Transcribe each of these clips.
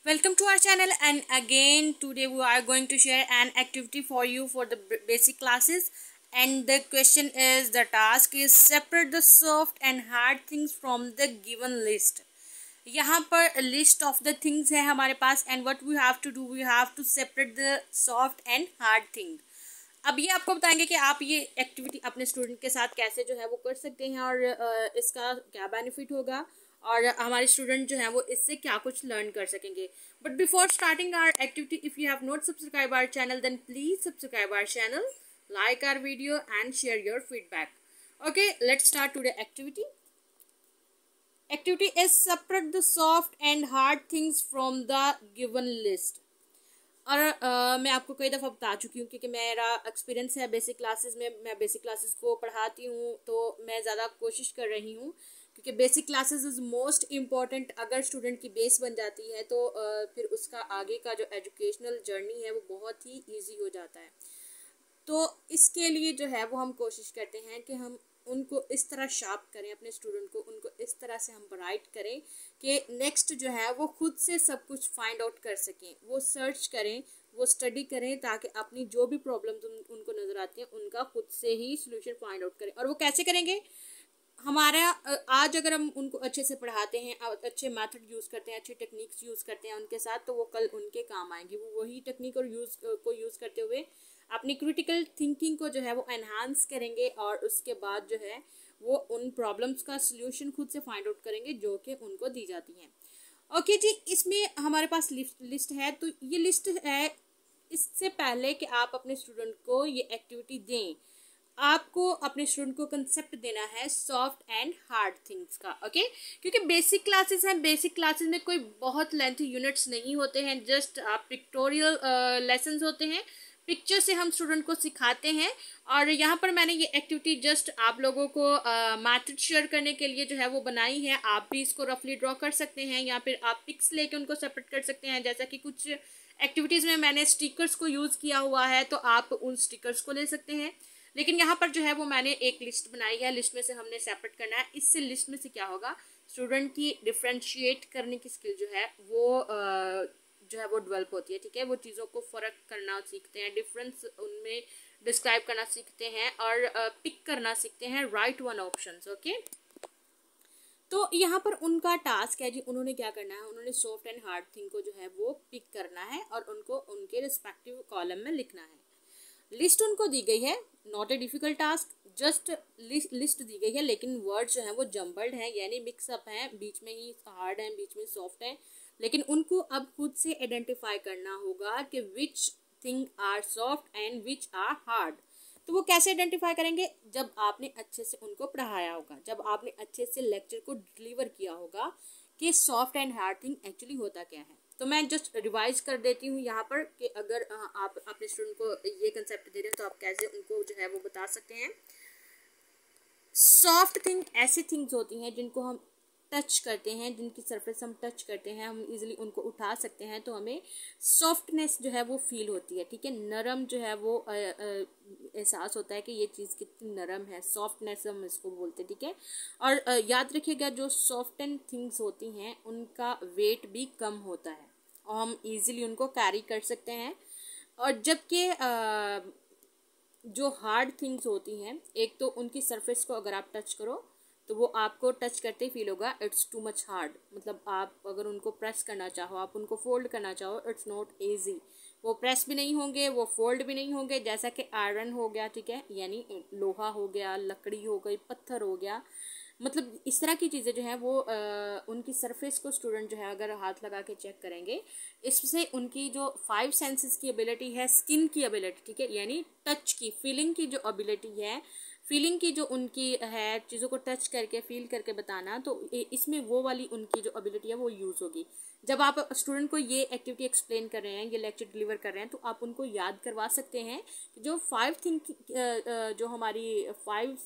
Welcome to our channel, and again today we are going to share an activity for you for the basic classes. And the question is, the task is separate the soft and hard things from the given list. यहाँ पर list of the things है हमारे पास, and what we have to do, we have to separate the soft and hard thing. अब ये आपको बताएंगे कि आप ये एक्टिविटी अपने स्टूडेंट के साथ कैसे जो है वो कर सकते हैं, और इसका क्या बेनिफिट होगा, और हमारे स्टूडेंट जो हैं वो इससे क्या कुछ लर्न कर सकेंगे. But before starting our activity, if you have not subscribe our channel, then please subscribe our channel, like our video and share your feedback. Okay, let's start today activity. Activity is separate the soft and hard things from the given list. और मैं आपको कई दफ़ा बता चुकी हूँ क्योंकि मेरा एक्सपीरियंस है बेसिक क्लासेस में. मैं बेसिक क्लासेस को पढ़ाती हूँ, तो मैं ज़्यादा कोशिश कर रही हूँ क्योंकि basic classes is most important. अगर स्टूडेंट की बेस बन जाती है तो फिर उसका आगे का जो एजुकेशनल जर्नी है वो बहुत ही ईजी हो जाता है. तो इसके लिए जो है वो हम कोशिश करते हैं कि हम उनको इस तरह शार्प करें, अपने स्टूडेंट को उनको इस तरह से हम ब्राइट करें कि नेक्स्ट जो है वो खुद से सब कुछ फाइंड आउट कर सकें, वो सर्च करें, वो स्टडी करें, ताकि अपनी जो भी प्रॉब्लम्स उनको नज़र आती हैं उनका खुद से ही सोल्यूशन फाइंड आउट करें. और वो कैसे करेंगे? हमारा आज अगर हम उनको अच्छे से पढ़ाते हैं, अच्छे मेथड यूज़ करते हैं, अच्छी टेक्निक्स यूज़ करते हैं उनके साथ, तो वो कल उनके काम आएंगी. वो वही टेक्निक और यूज़ करते हुए अपनी क्रिटिकल थिंकिंग को जो है वो एनहांस करेंगे, और उसके बाद जो है वो उन प्रॉब्लम्स का सल्यूशन खुद से फाइंड आउट करेंगे जो कि उनको दी जाती हैं. ओके जी, इसमें हमारे पास लिस्ट है. तो ये लिस्ट है. इससे पहले कि आप अपने स्टूडेंट को ये एक्टिविटी दें, आपको अपने स्टूडेंट को कंसेप्ट देना है सॉफ्ट एंड हार्ड थिंग्स का. ओके, क्योंकि बेसिक क्लासेस हैं, बेसिक क्लासेस में कोई बहुत लेंथी यूनिट्स नहीं होते हैं, जस्ट पिक्टोरियल लेसन्स होते हैं. पिक्चर से हम स्टूडेंट को सिखाते हैं. और यहाँ पर मैंने ये एक्टिविटी जस्ट आप लोगों को मैथड शेयर करने के लिए जो है वो बनाई है. आप भी इसको रफली ड्रॉ कर सकते हैं, या फिर आप पिक्स लेके उनको सेपरेट कर सकते हैं. जैसा कि कुछ एक्टिविटीज़ में मैंने स्टिकर्स को यूज़ किया हुआ है, तो आप उन स्टिकर्स को ले सकते हैं. लेकिन यहाँ पर जो है वो मैंने एक लिस्ट बनाई है, लिस्ट में से हमने सेपरेट करना है. इससे लिस्ट में से क्या होगा, स्टूडेंट की डिफ्रेंशिएट करने की स्किल जो है वो जो है वो डेवलप होती है. ठीक है, वो चीज़ों को फ़र्क करना सीखते हैं, डिफरेंस उनमें डिस्क्राइब करना सीखते हैं, और पिक करना सीखते हैं राइट वन ऑप्शंस. ओके, तो यहाँ पर उनका टास्क है जी, उन्होंने क्या करना है, उन्होंने सॉफ्ट एंड हार्ड थिंग को जो है वो पिक करना है और उनको उनके रिस्पेक्टिव कॉलम में लिखना है. लिस्ट उनको दी गई है, not a difficult task, just list दी गई है, लेकिन वर्ड जो है वो जम्बल्ड हैं, यानी मिक्सअप हैं, बीच में ही हार्ड है, बीच में सॉफ्ट है. लेकिन उनको अब खुद से आइडेंटिफाई करना होगा कि which thing are soft and which are hard. तो वो कैसे आइडेंटिफाई करेंगे? जब आपने अच्छे से उनको पढ़ाया होगा, जब आपने अच्छे से लेक्चर को डिलीवर किया होगा कि soft and hard thing actually होता क्या है. तो मैं जस्ट रिवाइज कर देती हूँ यहाँ पर कि अगर आप अपने स्टूडेंट को ये कंसेप्ट दे रहे हैं तो आप कैसे उनको जो है वो बता सकते हैं. सॉफ्ट थिंग ऐसी थिंग्स होती हैं जिनको हम टच करते हैं, जिनकी सरफेस हम टच करते हैं, हम इजीली उनको उठा सकते हैं, तो हमें सॉफ्टनेस जो है वो फील होती है. ठीक है, नरम जो है वो एहसास होता है कि ये चीज़ कितनी नरम है, सॉफ्टनेस हम इसको बोलते हैं. ठीक है, और याद रखिएगा, जो सॉफ्टन थिंग्स होती हैं उनका वेट भी कम होता है और हम इजीली उनको कैरी कर सकते हैं. और जबकि जो हार्ड थिंग्स होती हैं, एक तो उनकी सरफेस को अगर आप टच करो तो वो आपको टच करते ही फील होगा इट्स टू मच हार्ड. मतलब आप अगर उनको प्रेस करना चाहो, आप उनको फोल्ड करना चाहो, इट्स नॉट ईजी. वो प्रेस भी नहीं होंगे, वो फोल्ड भी नहीं होंगे. जैसा कि आयरन हो गया, ठीक है, यानी लोहा हो गया, लकड़ी हो गई, पत्थर हो गया, मतलब इस तरह की चीज़ें जो हैं वो उनकी सरफेस को स्टूडेंट जो है अगर हाथ लगा के चेक करेंगे, इससे उनकी जो 5 सेंसेस की एबिलिटी है, स्किन की एबिलिटी, ठीक है, यानी टच की, फीलिंग की जो एबिलिटी है, फीलिंग की जो उनकी है, चीज़ों को टच करके फील करके बताना, तो इसमें वो वाली उनकी जो एबिलिटी है वो यूज़ होगी. जब आप स्टूडेंट को ये एक्टिविटी एक्सप्लेन कर रहे हैं, ये लेक्चर डिलीवर कर रहे हैं, तो आप उनको याद करवा सकते हैं कि जो 5 थिंक जो हमारी 5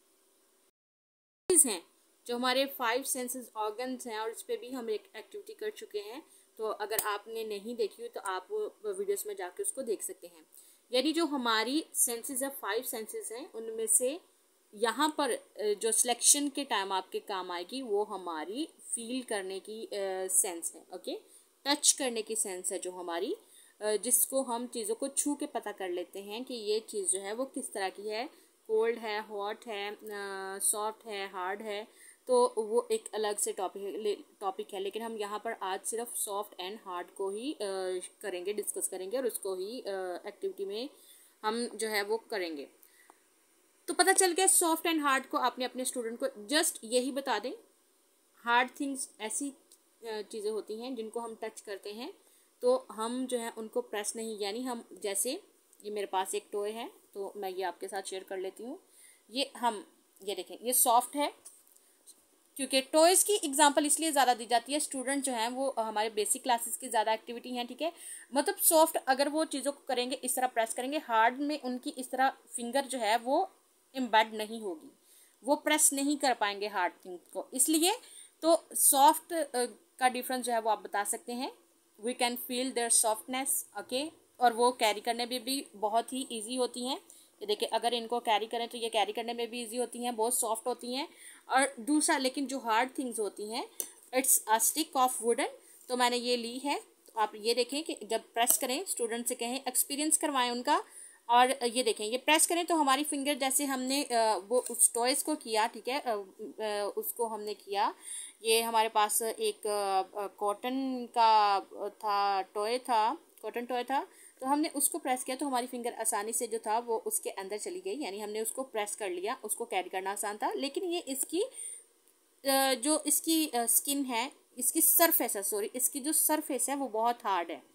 हैं, जो हमारे 5 सेंसेस ऑर्गन्स हैं, और इस पर भी हम एक एक्टिविटी कर चुके हैं. तो अगर आपने नहीं देखी हो तो आप वीडियोस में जाके उसको देख सकते हैं. यानी जो हमारी सेंसेस है, 5 सेंसेस हैं, उनमें से यहाँ पर जो सिलेक्शन के टाइम आपके काम आएगी वो हमारी फील करने की सेंस है. ओके, टच करने की सेंस है जो हमारी, जिसको हम चीज़ों को छू के पता कर लेते हैं कि ये चीज़ जो है वो किस तरह की है, कोल्ड है, हॉट है, सॉफ्ट है, हार्ड है, तो वो एक अलग से टॉपिक है। लेकिन हम यहाँ पर आज सिर्फ सॉफ्ट एंड हार्ड को ही करेंगे, डिस्कस करेंगे, और उसको ही एक्टिविटी में हम जो है वो करेंगे। तो पता चल गया सॉफ्ट एंड हार्ड को आपने अपने स्टूडेंट को जस्ट यही बता दें। हार्ड थिंग्स ऐसी चीज़ें होती हैं जिनको हम टच करते हैं तो हम जो है उनको प्रेस नहीं, यानी हम जैसे ये मेरे पास एक टॉय है तो मैं ये आपके साथ शेयर कर लेती हूँ। ये देखें, ये सॉफ्ट है, क्योंकि टॉयज़ की एग्जांपल इसलिए ज़्यादा दी जाती है, स्टूडेंट जो हैं वो हमारे बेसिक क्लासेस की ज़्यादा एक्टिविटी हैं, ठीक है। मतलब सॉफ्ट अगर वो चीज़ों को करेंगे, इस तरह प्रेस करेंगे, हार्ड में उनकी इस तरह फिंगर जो है वो एम्बेड नहीं होगी, वो प्रेस नहीं कर पाएंगे हार्ड थिंग को। इसलिए तो सॉफ्ट का डिफरेंस जो है वो आप बता सकते हैं, we can feel there softness, okay. और वो कैरी करने में भी बहुत ही ईजी होती हैं। ये देखिए, अगर इनको कैरी करें तो ये कैरी करने में भी ईजी होती हैं, बहुत सॉफ्ट होती हैं। और दूसरा, लेकिन जो हार्ड थिंग्स होती हैं, it's a stick of wooden. तो मैंने ये ली है, तो आप ये देखें कि जब प्रेस करें, स्टूडेंट से कहें, एक्सपीरियंस करवाएं उनका। और ये देखें, ये प्रेस करें तो हमारी फिंगर जैसे हमने वो उस टॉयज़ को किया, ठीक है, उसको हमने किया। ये हमारे पास एक कॉटन का था, टॉय था, कॉटन टॉय था, तो हमने उसको प्रेस किया तो हमारी फिंगर आसानी से जो था वो उसके अंदर चली गई, यानी हमने उसको प्रेस कर लिया, उसको कैरी करना आसान था। लेकिन ये इसकी जो इसकी स्किन है, इसकी सरफेस है, सॉरी, इसकी जो सरफेस है वो बहुत हार्ड है,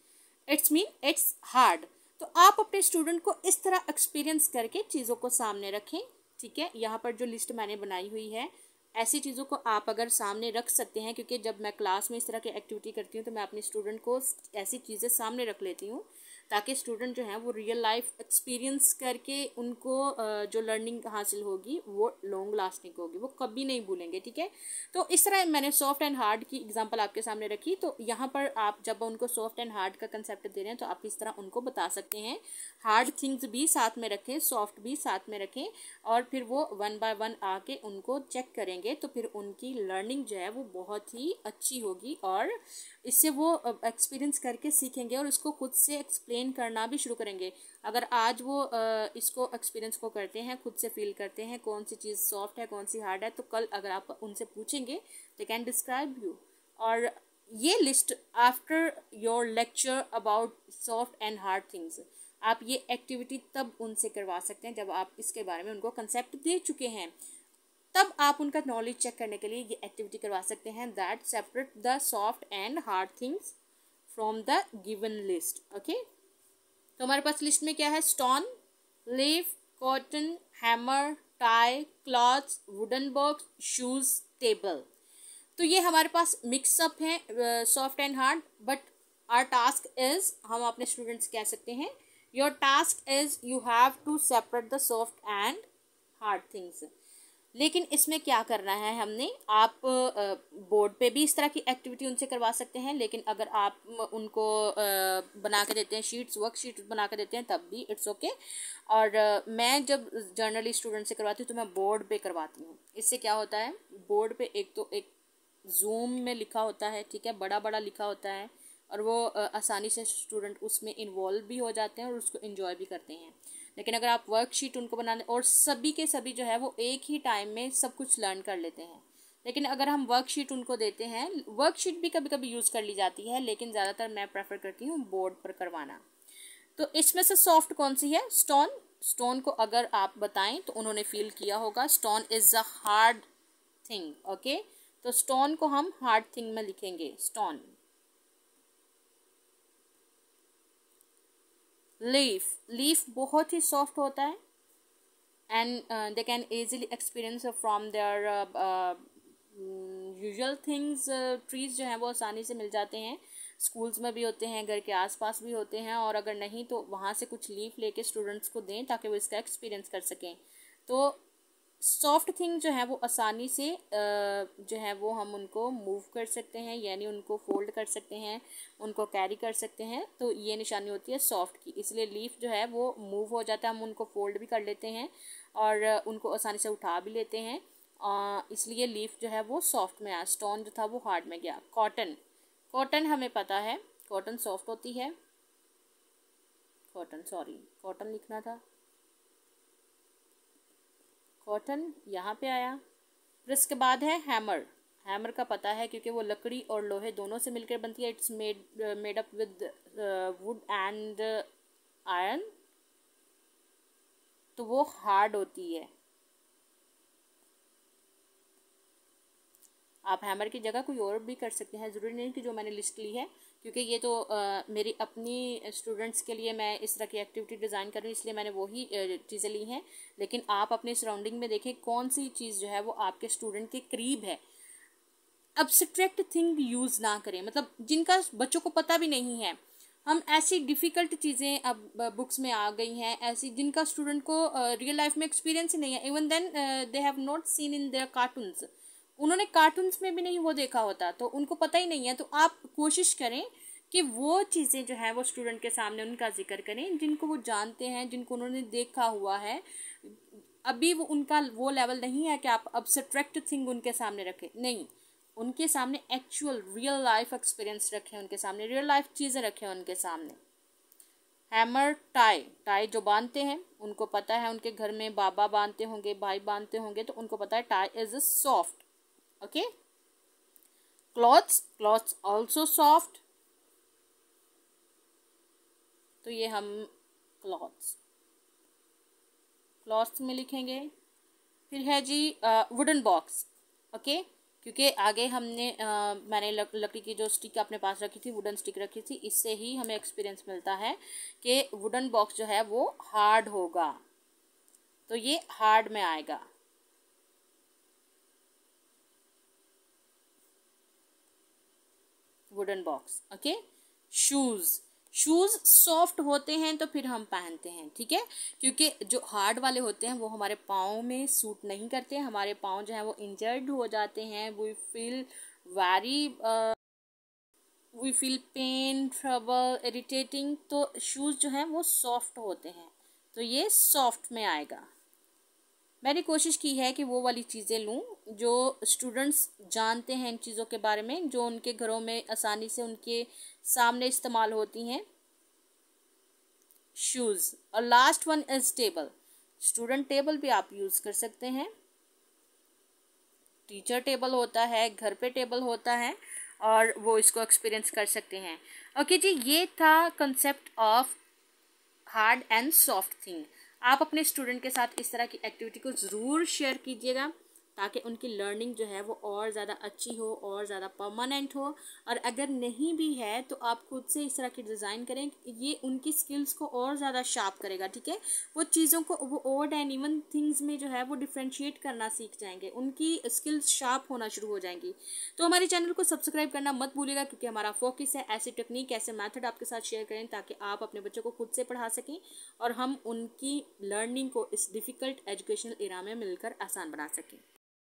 इट्स हार्ड। तो आप अपने स्टूडेंट को इस तरह एक्सपीरियंस करके चीज़ों को सामने रखें, ठीक है। यहाँ पर जो लिस्ट मैंने बनाई हुई है, ऐसी चीज़ों को आप अगर सामने रख सकते हैं, क्योंकि जब मैं क्लास में इस तरह की एक्टिविटी करती हूँ तो मैं अपने स्टूडेंट को ऐसी चीज़ें सामने रख लेती हूँ ताकि स्टूडेंट जो है वो रियल लाइफ एक्सपीरियंस करके उनको जो लर्निंग हासिल होगी वो लॉन्ग लास्टिंग होगी, वो कभी नहीं भूलेंगे, ठीक है। तो इस तरह मैंने सॉफ्ट एंड हार्ड की एग्जांपल आपके सामने रखी। तो यहाँ पर आप जब उनको सॉफ्ट एंड हार्ड का कंसेप्ट दे रहे हैं तो आप इस तरह उनको बता सकते हैं, हार्ड थिंग्स भी साथ में रखें, सॉफ्ट भी साथ में रखें, और फिर वो वन बाय वन आके उनको चेक करेंगे तो फिर उनकी लर्निंग जो है वो बहुत ही अच्छी होगी, और इससे वो एक्सपीरियंस करके सीखेंगे और उसको खुद से एक्सप्लेन करना भी शुरू करेंगे। अगर आज वो इसको एक्सपीरियंस को करते हैं, खुद से फील करते हैं कौन सी चीज़ सॉफ्ट है कौन सी हार्ड है, तो कल अगर आप उनसे पूछेंगे दे कैन डिस्क्राइब यू। और ये list after your lecture about soft and hard things, आप ये एक्टिविटी तब उनसे करवा सकते हैं जब आप इसके बारे में उनको कंसेप्ट दे चुके हैं, तब आप उनका नॉलेज चेक करने के लिए ये एक्टिविटी करवा सकते हैं, that separate the soft and hard things from the given list, okay. तो हमारे पास लिस्ट में क्या है, stone, leaf, cotton, hammer, tie, clothes, wooden box, shoes, table. तो ये हमारे पास मिक्सअप है soft and hard, but our task is, हम अपने स्टूडेंट्स कह सकते हैं, your task is you have to separate the soft and hard things. लेकिन इसमें क्या करना है हमने, आप बोर्ड पे भी इस तरह की एक्टिविटी उनसे करवा सकते हैं, लेकिन अगर आप उनको बना के देते हैं शीट्स, वर्कशीट बना के देते हैं तब भी इट्स ओके। और मैं जब जर्नली स्टूडेंट से करवाती हूँ तो मैं बोर्ड पे करवाती हूँ। इससे क्या होता है, बोर्ड पे एक तो एक जूम में लिखा होता है, ठीक है, बड़ा बड़ा लिखा होता है, और वो आसानी से स्टूडेंट उसमें इन्वॉल्व भी हो जाते हैं और उसको इन्जॉय भी करते हैं। लेकिन अगर आप वर्कशीट उनको बनाने, और सभी के सभी जो है वो एक ही टाइम में सब कुछ लर्न कर लेते हैं, लेकिन अगर हम वर्कशीट उनको देते हैं, वर्कशीट भी कभी कभी यूज़ कर ली जाती है, लेकिन ज़्यादातर मैं प्रेफर करती हूँ बोर्ड पर करवाना। तो इसमें से सॉफ्ट कौन सी है, स्टोन। स्टोन को अगर आप बताएं तो उन्होंने फील किया होगा, stone is a hard thing, okay. तो स्टोन को हम हार्ड थिंग में लिखेंगे, स्टोन। लीफ बहुत ही सॉफ्ट होता है, and they can easily experience from their usual things. Trees जो हैं वो आसानी से मिल जाते हैं, स्कूल्स में भी होते हैं, घर के आसपास भी होते हैं, और अगर नहीं तो वहाँ से कुछ लीफ लेके स्टूडेंट्स को दें ताकि वो इसका एक्सपीरियंस कर सकें। तो सॉफ्ट थिंग जो है वो आसानी से जो है वो हम उनको मूव कर सकते हैं, यानी उनको फोल्ड कर सकते हैं, उनको कैरी कर सकते हैं, तो ये निशानी होती है सॉफ्ट की। इसलिए लीफ जो है वो मूव हो जाता है, हम उनको फोल्ड भी कर लेते हैं और उनको आसानी से उठा भी लेते हैं, इसलिए लीफ जो है वो सॉफ्ट में आया, स्टोन जो था वो हार्ड में गया। कॉटन, कॉटन हमें पता है, कॉटन सॉफ्ट होती है, कॉटन लिखना था, कॉटन यहाँ पे आया। फिर इसके बाद है हैमर। हैमर का पता है क्योंकि वो लकड़ी और लोहे दोनों से मिलकर बनती है। It's made up with wood and iron, तो वो हार्ड होती है। आप हैमर की जगह कोई और भी कर सकते हैं, ज़रूरी नहीं कि जो मैंने लिस्ट ली है, क्योंकि ये तो मेरी अपनी स्टूडेंट्स के लिए मैं इस तरह की एक्टिविटी डिज़ाइन कर रही हूँ, इसलिए मैंने वही चीज़ें ली हैं। लेकिन आप अपने सराउंडिंग में देखें कौन सी चीज़ जो है वो आपके स्टूडेंट के करीब है। अब्स्ट्रैक्ट थिंग यूज़ ना करें, मतलब जिनका बच्चों को पता भी नहीं है। हम ऐसी डिफ़िकल्ट चीज़ें अब बुक्स में आ गई हैं, ऐसी जिनका स्टूडेंट को रियल लाइफ में एक्सपीरियंस ही नहीं है। Even then they have not seen in their cartoons, उन्होंने कार्टून्स में भी नहीं वो देखा होता, तो उनको पता ही नहीं है। तो आप कोशिश करें कि वो चीज़ें जो हैं वो स्टूडेंट के सामने उनका जिक्र करें जिनको वो जानते हैं, जिनको उन्होंने देखा हुआ है। अभी वो उनका वो लेवल नहीं है कि आप अब्स्ट्रैक्ट थिंग उनके सामने रखें, नहीं, उनके सामने एक्चुअल रियल लाइफ एक्सपीरियंस रखें, उनके सामने रियल लाइफ चीज़ें रखें उनके सामने। हैमर, टाई, टाई जो बांधते हैं उनको पता है, उनके घर में बाबा बांधते होंगे, भाई बांधते होंगे, तो उनको पता है tie is soft. Okay, clothes, clothes also soft, तो ये हम क्लॉथ्स क्लॉथ्स में लिखेंगे। फिर है जी वुडन बॉक्स। ओके, क्योंकि आगे हमने मैंने लकड़ी की जो स्टिक अपने पास रखी थी, वुडन स्टिक रखी थी, इससे ही हमें एक्सपीरियंस मिलता है कि वुडन बॉक्स जो है वो हार्ड होगा, तो ये हार्ड में आएगा। Wooden box. Okay, shoes, shoes soft होते हैं तो फिर हम पहनते हैं, ठीक है, क्योंकि जो हार्ड वाले होते हैं वो हमारे पाँव में सूट नहीं करते, हमारे पाँव जो हैं वो इंजर्ड हो जाते हैं। We feel pain, trouble, irritating, तो शूज़ जो हैं वो सॉफ्ट होते हैं, तो ये सॉफ्ट में आएगा। मैंने कोशिश की है कि वो वाली चीज़ें लूँ जो स्टूडेंट्स जानते हैं इन चीज़ों के बारे में, जो उनके घरों में आसानी से उनके सामने इस्तेमाल होती हैं। शूज़। और last one is table. Student table भी आप यूज़ कर सकते हैं, टीचर टेबल होता है, घर पे टेबल होता है, और वो इसको एक्सपीरियंस कर सकते हैं। ओके जी, ये था concept of hard and soft thing. आप अपने स्टूडेंट के साथ इस तरह की एक्टिविटी को ज़रूर शेयर कीजिएगा, ताकि उनकी लर्निंग जो है वो और ज़्यादा अच्छी हो और ज़्यादा परमानेंट हो। और अगर नहीं भी है तो आप खुद से इस तरह की डिज़ाइन करें, ये उनकी स्किल्स को और ज़्यादा शार्प करेगा, ठीक है। वो चीज़ों को, वो ओड एंड इवन थिंग्स में जो है वो डिफ्रेंशिएट करना सीख जाएंगे, उनकी स्किल्स शार्प होना शुरू हो जाएंगी। तो हमारे चैनल को सब्सक्राइब करना मत भूलिएगा, क्योंकि हमारा फोकस है ऐसी टेक्निक, ऐसे मेथड आपके साथ शेयर करें ताकि आप अपने बच्चों को खुद से पढ़ा सकें और हम उनकी लर्निंग को इस डिफ़िकल्ट एजुकेशनल एरा में मिलकर आसान बना सकें।